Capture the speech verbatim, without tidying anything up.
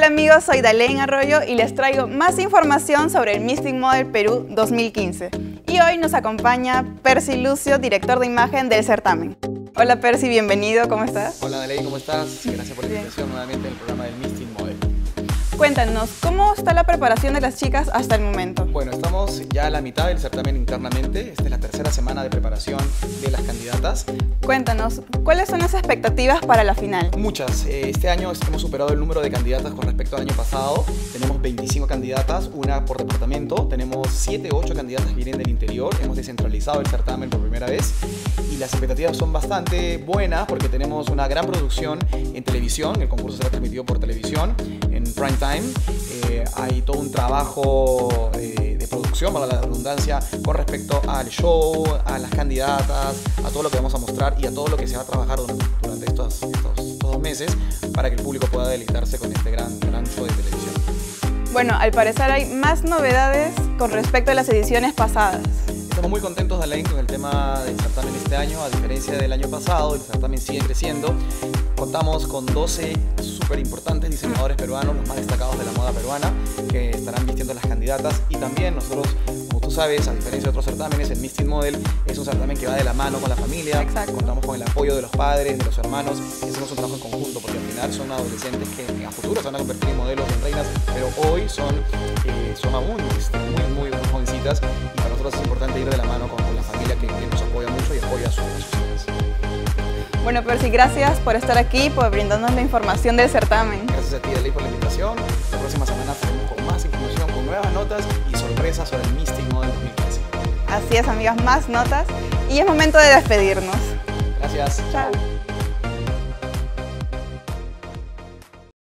Hola amigos, soy Dalein Arroyo y les traigo más información sobre el Mystic Model Perú dos mil quince. Y hoy nos acompaña Percy Lucio, director de imagen del certamen. Hola Percy, bienvenido, ¿cómo estás? Hola Dalein, ¿cómo estás? Gracias por la invitación nuevamente en el programa del Mystic Model. Cuéntanos, ¿cómo está la preparación de las chicas hasta el momento? Bueno, estamos ya a la mitad del certamen internamente. Esta es la tercera semana de preparación de las candidatas. Cuéntanos, ¿cuáles son las expectativas para la final? Muchas. Este año hemos superado el número de candidatas con respecto al año pasado. Tenemos veinticinco candidatas, una por departamento. Tenemos siete u ocho candidatas que vienen del interior. Hemos descentralizado el certamen por primera vez. Y las expectativas son bastante buenas porque tenemos una gran producción en televisión. El concurso será transmitido por televisión en prime time. Eh, hay todo un trabajo eh, de producción, para la redundancia, con respecto al show, a las candidatas, a todo lo que vamos a mostrar y a todo lo que se va a trabajar durante, durante estos, estos, estos dos meses para que el público pueda deleitarse con este gran, gran show de televisión. Bueno, al parecer hay más novedades con respecto a las ediciones pasadas. Estamos muy contentos, Dalein, con el tema del certamen este año. A diferencia del año pasado, el certamen sigue creciendo. Contamos con doce súper importantes diseñadores peruanos, los más destacados de la moda peruana, que estarán vistiendo a las candidatas. Y también nosotros, como tú sabes, a diferencia de otros certámenes, el Mystic Model es un certamen que va de la mano con la familia. Exacto. Contamos con el apoyo de los padres, de los hermanos, y hacemos un trabajo en conjunto, porque al final son adolescentes que a futuro se van a convertir en modelos, en reinas, pero hoy son, eh, son aún este, muy, muy jovencitas, y para nosotros es importante ir de la mano con, con la familia que, que nos apoya mucho y apoya a sus hijas. Bueno, Percy, gracias por estar aquí, por brindarnos la información del certamen. Gracias a ti, Dalein, por la invitación. La próxima semana estaremos con más información, con nuevas notas y sorpresas sobre el Mystic Model dos mil quince. Así es, amigas, más notas. Y es momento de despedirnos. Gracias. Chao.